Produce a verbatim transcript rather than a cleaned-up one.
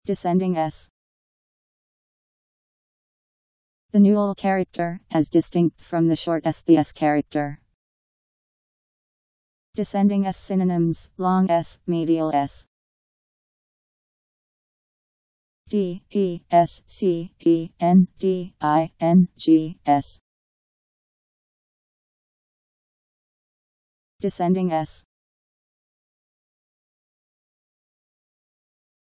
Descending S. The null character, as distinct from the short s, the S character. Descending S synonyms: long S, medial S. D E S C E N D I N G S. Descending S.